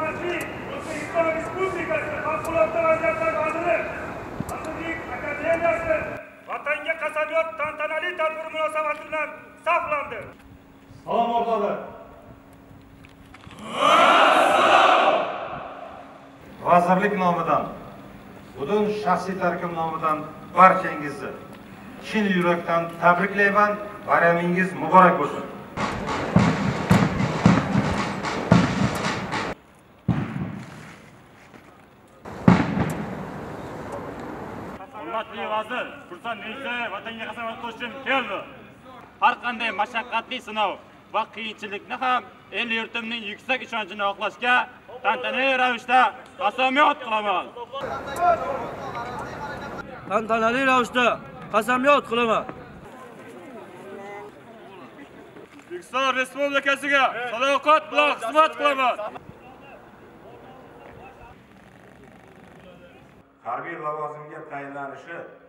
hurmatli O'zbekiston Respublikasi Favqulodda vaziyatlar vaziri, Vazirlik akademiyasi vatanga qasamyod tantanali tadbir munosabati bilan saqlandi. Salom o'rtoqlar. Vazirlik nomidan, butun shaxsiy tarkib nomidan barchangizni chin yurakdan tabriklayman. Bayramingiz muborak bo'lsin. Hurmatli vazir, Xursand Mirziyoyev vatanga qasamyod qilish uchun keldi. Har qanday mashaqqatli sinov va qiyinchilikni ham el yurtimning yuksak ishonchini oqlashga tantanali ravishda qasamyod qilaman. Tantanali ravishda qasamyod qilaman. O'zbekiston Respublikasiga sadoqat bilan xizmat qilaman. Harbiy lavozimga tayinlanishi